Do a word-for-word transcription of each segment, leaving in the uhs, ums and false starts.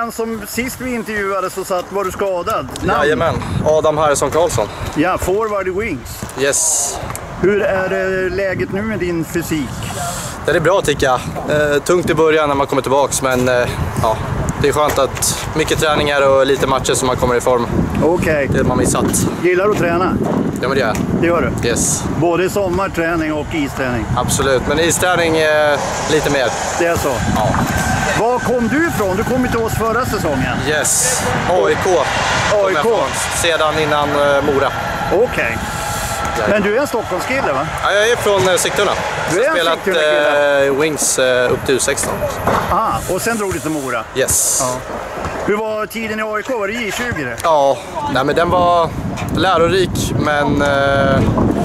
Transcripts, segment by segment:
han som sist vi intervjuade så satt, var du skadad? Namn? Jajamän, Adam Harrison Karlsson. Ja, forward i Wings. Yes. Hur är det läget nu med din fysik? Det är bra tycker jag. Eh, tungt i början när man kommer tillbaks, men eh, ja, det är skönt att mycket träningar och lite matcher som man kommer i form. Okej. Det man missat. Gillar du att träna? Ja, men det gör jag. Det gör du? Yes. Både sommarträning och isträning? Absolut, men isträning eh, lite mer. Det är så? Ja. Var kom du ifrån? Du kom ju till oss förra säsongen. Yes, A I K. A I K? Sedan innan eh, Mora. Okej. Okay. Men du är en Stockholmskille, va? Ja, jag är från eh, Sigtuna. Du är jag har spelat eh, Wings eh, upp till U sexton. Ah, och sen drog du till Mora? Yes. Ja. Hur var tiden i A I K? Var det J tjugo det? Ja, nej, men den var lärorik men eh,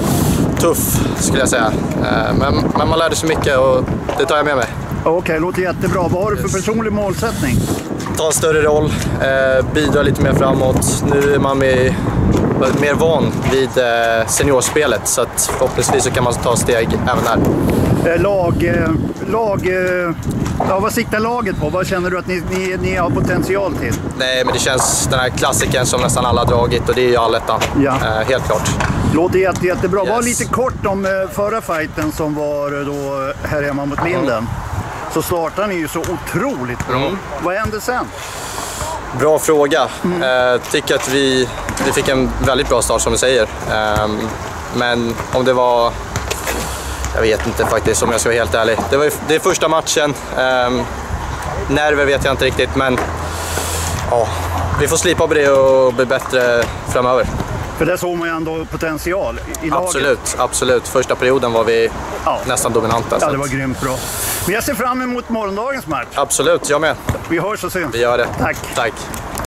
tuff skulle jag säga. Eh, men, men man lärde sig mycket och det tar jag med mig. Okej, okay, låter jättebra. Vad har du för personlig målsättning? Ta en större roll, eh, bidra lite mer framåt. Nu är man med, mer van vid eh, seniorspelet så att förhoppningsvis så kan man ta steg även där. Eh, lag, eh, lag eh, ja, vad siktar laget på? Vad känner du att ni, ni, ni har potential till? Nej, men det känns den här klassiken som nästan alla har dragit och det är ju Allettan. Ja. Eh, helt klart. Låter jätte, jättebra. Yes. Var lite kort om eh, förra fighten som var då här hemma mot Linden. Mm. Så startade ni ju så otroligt bra. Mm. Vad hände sen? Bra fråga. Mm. Eh, tycker att vi, vi fick en väldigt bra start som du säger. Eh, men om det var... Jag vet inte faktiskt om jag ska vara helt ärlig. Det var det är första matchen. Eh, nerver vet jag inte riktigt men ja, vi får slipa på det och bli bättre framöver. För där såg man ju ändå potential i laget. Absolut, absolut. Första perioden var vi ja. nästan dominanta. Ja, det var grymt bra. Men jag ser fram emot morgondagens match. Absolut, jag med. Vi hörs och syns. Vi gör det. Tack. Tack.